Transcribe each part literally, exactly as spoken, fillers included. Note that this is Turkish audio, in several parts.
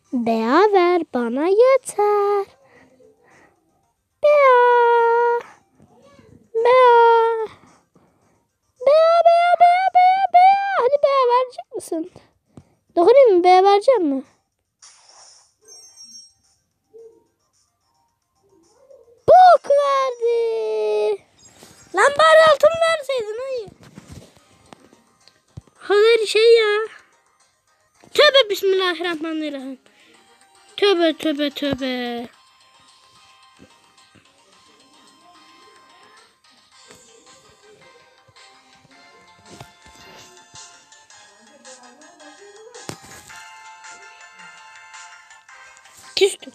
Bea ver bana yeter. Bea. Bea. Bea Bea Bea Bea Bea. Hadi Bea verecek misin? Dokunayım mı? Bea verecek mi? Bok verdi. Lan bari altın verseydin hayır. Hayır şey ya. Tövbe bismillahirrahmanirrahim. Tövbe tövbe tövbe. Küstüm.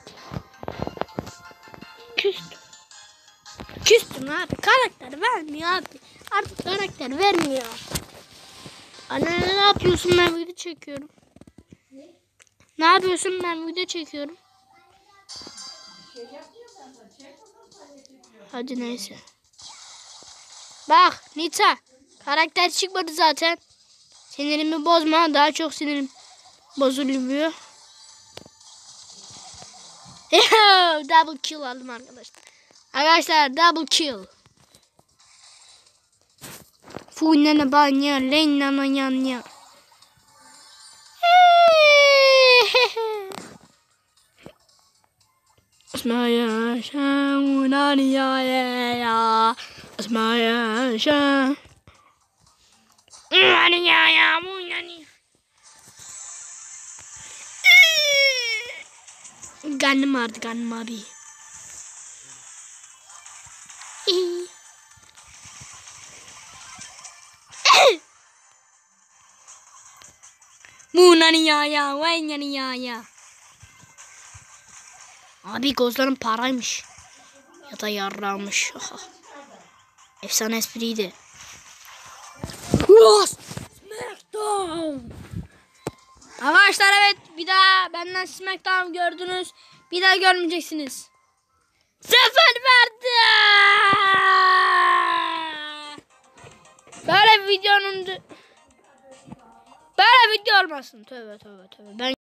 Küstüm. Küstüm abi. Karakter vermiyor abi. Artık karakter vermiyor. Anne ne yapıyorsun, ben video çekiyorum. Ne? Ne yapıyorsun, ben video çekiyorum. Hadi neyse. Bak Nita. Karakter çıkmadı zaten. Sinirimi bozma. Daha çok sinirim bozuluyor. Double kill aldım arkadaşlar. Arkadaşlar double kill. Fuynana banya leynana yanya. Asmaya şamunani ya ya. Asmaya şa. Munani ya ya munani. Karnım ağrıdı, karnım abi. Munani ya ya, vaynyani ya ya. Abi gözlerim paraymış. Ya da yarrağmış. Efsane espriydi. Smackdown. Arkadaşlar evet, bir daha benden Smackdown gördünüz. Bir daha görmeyeceksiniz. Sefer verdi. Böyle videonun böyle video olmasın. Tövbe tövbe tövbe. Ben